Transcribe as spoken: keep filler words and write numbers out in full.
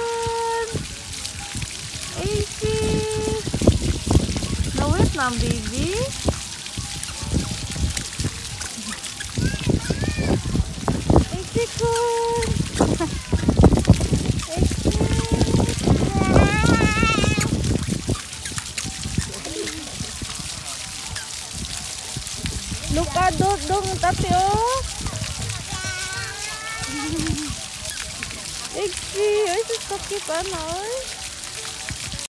Iksikun! Iksik! Nawit na ang baby. Iksikun! Lukadot dong tapi oh. Iksi, ay sakit ano.